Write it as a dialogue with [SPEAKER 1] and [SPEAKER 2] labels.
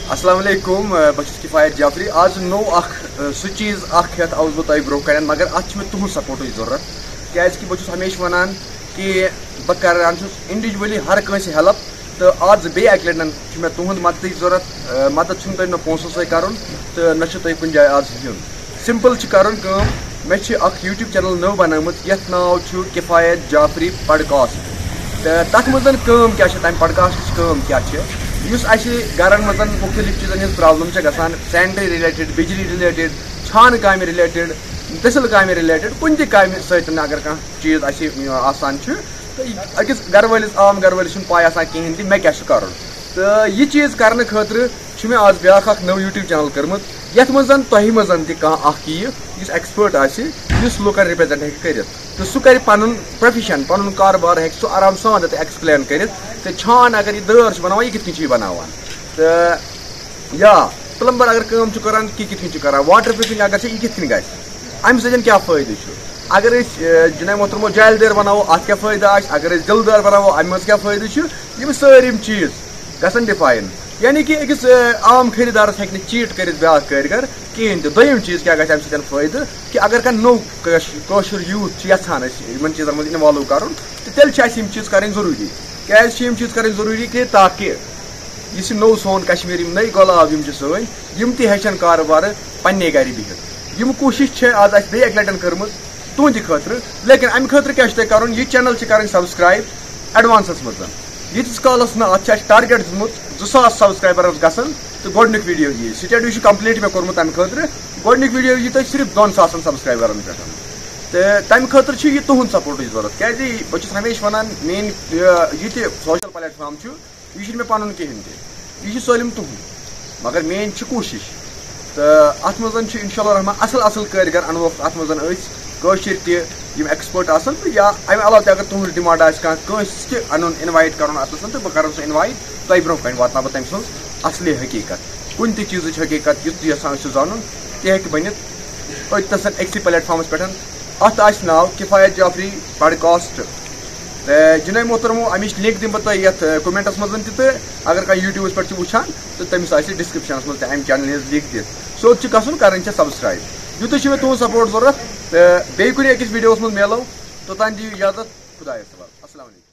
[SPEAKER 1] السلام علیکم بہٕ چھُس کِفایت جعفری آز نوٚو سُہ چیٖز ہٮ۪تھ آوُس بہٕ تۄہہِ برونٛہہ کَنٮ۪ن مگر اَتھ چھِ مےٚ تُہُنٛد سپوٹٕچ ضروٗرت کیٛازِکہِ بہٕ چھُس ہمیشہِ وَنان کہِ بہٕ کران چھُس اِنڈِوِجؤلی ہر کٲنٛسہِ ہیلپ تہٕ آز بیٚیہِ اَکہِ لَٹہِ چھُ مےٚ تُہُنٛد مدتٕچ ضروٗرت مدد چھُنہٕ تۄہہِ مےٚ پونٛسو سۭتۍ کَرُن تہٕ نہ چھُ تۄہہِ کُنہِ جایہِ آز یُن سِمپٕل چھِ کَرُن کٲم مےٚ چھِ اکھ یوٗٹیوٗب چینل نٔو بنٲومٕژ یَتھ ناو چھُ کِفایت جعفری پڈکاسٹ تہٕ تَتھ منٛز کٲم کیٛاہ چھِ تَمہِ پڈکاسٹٕچ کٲم کیٛاہ چھِ یُس اَسہِ گرن منٛز مُختٔلِف چیٖزن ہٕنٛز پرابلم چھےٚ گژھان سینٹری رِلیٹِڈ بجلی رِلیٹِڈ چھانہٕ کامہِ رِلیٹِڈ دٔسِل کامہِ رِلیٹِڈ کُنہِ تہِ کامہِ سۭتۍ اگر کانٛہہ چیٖز اَسہِ آسان چھُ تہٕ أکِس گرٕ وٲلِس عام گرٕ وٲلِس چھُنہٕ پاے آسان کِہینۍ تہِ مےٚ کیاہ چھُ کَرُن تہٕ یہِ چیٖز کرنہٕ خٲطرٕ چھُ مےٚ آز بیاکھ اکھ نٔو یوٗٹیوٗب چینل کٔرمٕژ یَتھ منٛز تۄہہِ منٛز تہِ کانٛہہ اکھ یِیہِ یُس ایٚکٕسپٲٹ آسہِ یُس لُکن رِپریزنٹ ہیٚکہِ کٔرِتھ تہٕ سُہ کرِ پنُن پروفیشن پنُن کاروبار ہیٚکہِ سُہ آرام سان تتہِ ایٚکٕسپلین کٔرِتھ تہٕ چھان اگر یہِ دٲر چھُ بناوان یہِ کِتھ کٔنۍ چھُ یہِ بناوان تہٕ یا پلمبر اگر کٲم چھُ کران یہِ کِتھ کٔنۍ چھُ کران واٹر پروٗفِنگ اگر چھِ یہِ کِتھ کٔنۍ گژھِ امہِ سۭتۍ کیاہ فٲیدٕ چھُ اگر أسۍ جِناب محترمو جالہِ دٲر بناوو اتھ کیاہ فٲیدٕ آسہِ اگر أسۍ دِلہٕ دار بناوو امہِ منٛز کیاہ فٲیدٕ چھُ یِم سٲری چیٖز گژھن ڈِفاین یعنی کہِ أکِس عام خٔریٖدارس ہیٚکہِ نہٕ چیٖٹ کٔرِتھ بیاکھ کٲرۍگر کِہینۍ تہِ دوٚیِم چیٖز کیاہ گژھِ امہِ سۭتۍ فٲیدٕ کہِ اگر کانٛہہ نوٚو کٲشُر یوٗتھ چھُ یژھان أسۍ یِمن چیٖزن منٛز اِنوالو کرُن تہٕ تیٚلہِ چھِ اَسہِ یِم چیٖز کرٕنۍ ضروٗری کیازِ چھِ یِم چیٖز کرٕنۍ ضروٗری کہِ تاکہِ یُس یہِ نوٚو سون کشمیٖر یِم نٔے گۄلاب یِم چھِ سٲنۍ یِم تہِ ہیٚچھن کارٕبارٕ پننہِ گرِ بِہِتھ یِم کوٗشِش چھِ آز اَسہِ بیٚیہِ اَکہِ لٹہِ کٔرمٕژ تُہنٛدِ خٲطرٕ لیکِن امہِ خٲطرٕ کیاہ چھُ تۄہہِ کرُن یہِ چینل چھِ کرٕنۍ سبسکرایب ایڈوانسس منٛز ییٖتِس کالس نہٕ اتھ چھُ اَسہِ ٹارگیٹ دیُتمُت 2000 سبسکرایبرس گژھن تہٕ گۄڈٕنیُک ویٖڈیو یی سٹیڈی چھُ کمپلیٖٹ مےٚ کوٚرمُت تمہِ خٲطرٕ گۄڈٕنیُک ویٖڈیو یی تۄہہِ صرف 2000 سبسکرایبرن پٮ۪ٹھ تہٕ تمہِ خٲطرٕ چھُ یہِ تُہنٛد سپوٹٕچ ضروٗرت کیازِ بہٕ چھُس ہمیشہِ ونان میٲنۍ یہِ تہِ سوشل پلیٹ فارم چھُ یہِ چھُنہٕ مےٚ پنُن کِہینۍ تہِ یہِ چھُ سٲلِم تُہُنٛد مگر میٲنۍ چھِ کوٗشِش تہٕ اتھ منٛز چھُ انشاء اللہ رحمان اصل کٲرۍگر انوکھ اتھ منٛز أسۍ کٲشِر تہِ یِم ایٚکٕسپٲٹ آسن تہٕ یا امہِ علاوٕ تہِ اگر تُہنٛز ڈِمانڈ آسہِ کانٛہہ کٲنٛسہِ تہِ انُن اِنوایٹ کرُن اتنس تہٕ بہٕ کرٕ سُہ اِنوایٹ تۄہہِ برونٛہہ کنہِ واتناو بہٕ تٔمۍ سٕنٛز اصلی حقیٖقت کُنہِ تہِ چیٖزٕچ حقیٖقت یُس تُہۍ یژھان ٲسِو زانُن تہِ ہیٚکہِ بٔنِتھ أتھۍ أکسٕے پلیٹ فارمس پٮ۪ٹھ اتھ آسہِ ناو کِفایت جعفری پڈکاسٹ تہٕ جِناب محترمو امِچ لِنک دِمہٕ بہٕ تۄہہِ یتھ کومینٹس منٛز تہِ تہٕ اگر کانٛہہ یوٗٹیوٗبس پٮ۪ٹھ چھُ وٕچھان تہٕ تٔمِس آسہِ ڈسکرپشنس منٛز تہِ امہِ چینلہِ ہٕنٛز لِنک دِتھ سیوٚد چھُ گژھُن کرٕنۍ چھےٚ سبسکرایب یوٗتاہ چھُ مےٚ تُہُنٛد سپورٹ ضروٗرت تہٕ بیٚیہِ کُنہِ أکِس ویٖڈیوس منٛز میلو توٚتانۍ دِیِو اِجازت خۄدایَس حوالہٕ السلام علیکُم